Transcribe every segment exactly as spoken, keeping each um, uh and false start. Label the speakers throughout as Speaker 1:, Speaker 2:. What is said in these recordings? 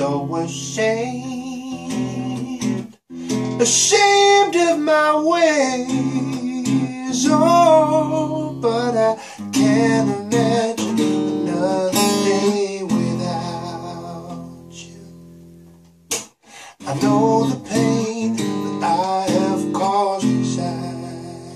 Speaker 1: so ashamed, ashamed of my ways. Oh, but I can't imagine another day without you. I know the pain that I have caused inside.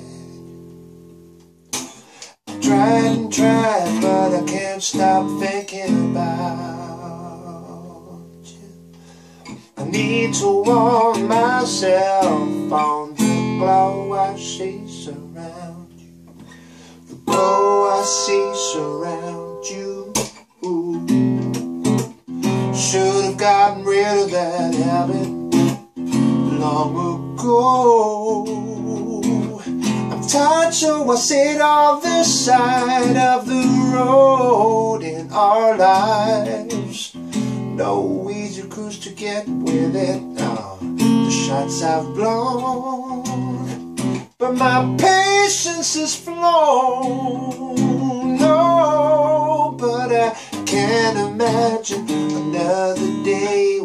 Speaker 1: I've tried and tried, but I can't stop thinking about you. I need to warm myself on the glow I see surround you, the glow I see surround you. Ooh. Should have gotten rid of that habit long ago. I'm tired, so I sit on this side of the road. In our lives, no easy cruise to get with it. Oh, the shots I've blown, but my patience is flown. No, but I can't imagine another day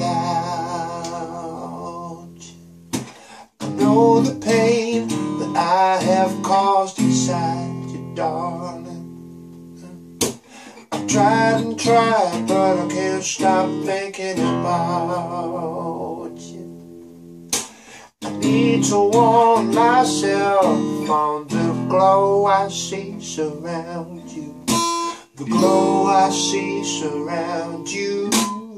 Speaker 1: without you. I know the pain that I have caused inside you, darling. I've tried and tried, but I can't stop thinking about you. I need to warm myself on the glow I see surround you, the glow I see surround you.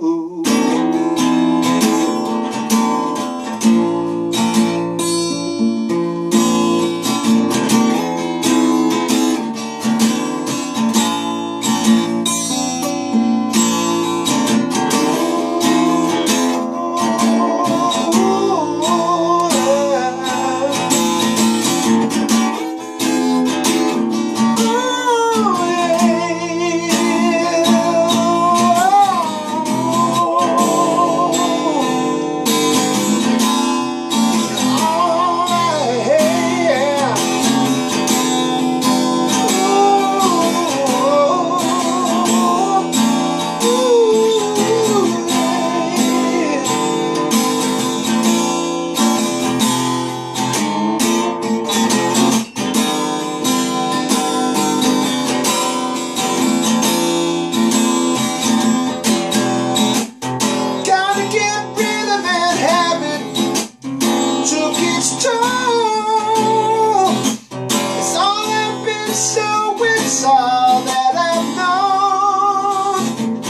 Speaker 1: It's all I've been, so it's all that I've known.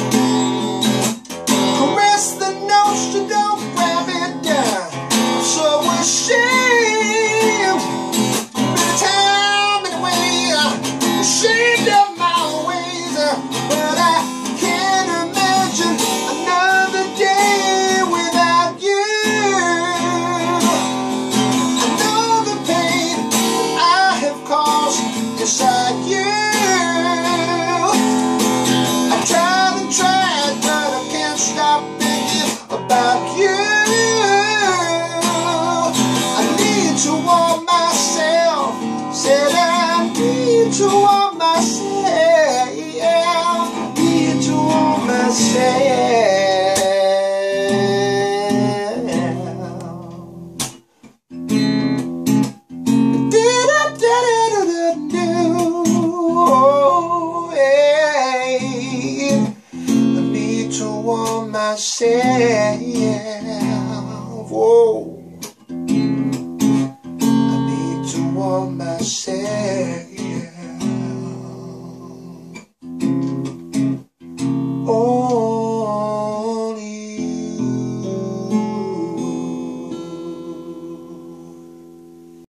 Speaker 1: Caress the notion, don't grab it down. I'm so ashamed, every time anyway, ashamed of my ways, but I can't imagine another day without you. Inside you, I tried and tried, but I can't stop thinking about you. I need to warm myself, said I need to warm myself, need to warm myself. Myself, whoa.